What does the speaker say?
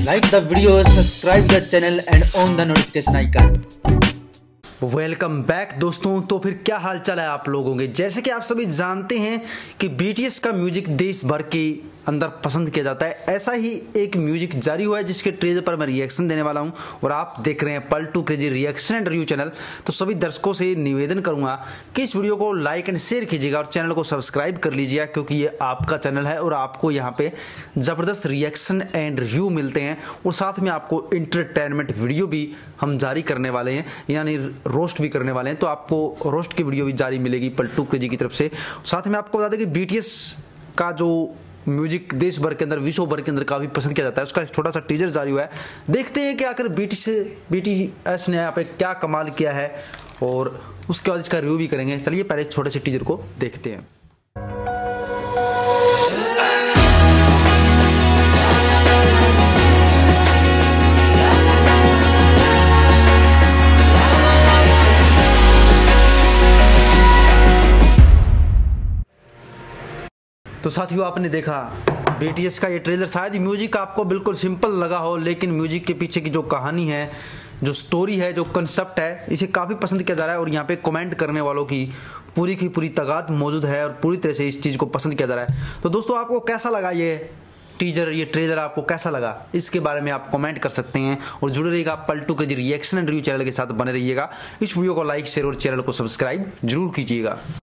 Like the video, subscribe the channel and on the notification icon. Welcome back दोस्तों। तो फिर क्या हाल चाल है आप लोगों के। जैसे कि आप सभी जानते हैं कि बीटीएस का म्यूजिक देश भर के अंदर पसंद किया जाता है, ऐसा ही एक म्यूजिक जारी हुआ है जिसके ट्रेलर पर मैं रिएक्शन देने वाला हूं और आप देख रहे हैं Paltu crazy reaction and review channel. तो सभी दर्शकों से निवेदन करूंगा कि इस वीडियो को लाइक एंड शेयर कीजिएगा और चैनल को सब्सक्राइब कर लीजिएगा, क्योंकि ये आपका चैनल है और आपको यहाँ पे ज़बरदस्त रिएक्शन एंड रिव्यू मिलते हैं और साथ में आपको इंटरटेनमेंट वीडियो भी हम जारी करने वाले हैं, यानी रोस्ट भी करने वाले हैं। तो आपको रोस्ट की वीडियो भी जारी मिलेगी पलटू क्रेजी की तरफ से। साथ में आपको बता दें कि बीटीएस का जो म्यूजिक देश भर के अंदर, विश्व भर के अंदर काफी पसंद किया जाता है, उसका एक छोटा सा टीजर जारी हुआ है। देखते हैं कि आखिर बीटीएस ने यहाँ पे क्या कमाल किया है और उसके बाद इसका रिव्यू भी करेंगे। चलिए पहले छोटे से टीजर को देखते हैं। तो साथियों, आपने देखा बीटीएस का ये ट्रेलर। शायद म्यूजिक आपको बिल्कुल सिंपल लगा हो, लेकिन म्यूजिक के पीछे की जो कहानी है, जो स्टोरी है, जो कंसेप्ट है, इसे काफ़ी पसंद किया जा रहा है। और यहाँ पे कमेंट करने वालों की पूरी तादाद मौजूद है और पूरी तरह से इस चीज़ को पसंद किया जा रहा है। तो दोस्तों, आपको कैसा लगा ये टीजर, ये ट्रेलर आपको कैसा लगा, इसके बारे में आप कमेंट कर सकते हैं और जुड़े रहिएगा Paltu crazy reaction and review channel के साथ बने रहिएगा। इस वीडियो को लाइक शेयर और चैनल को सब्सक्राइब जरूर कीजिएगा।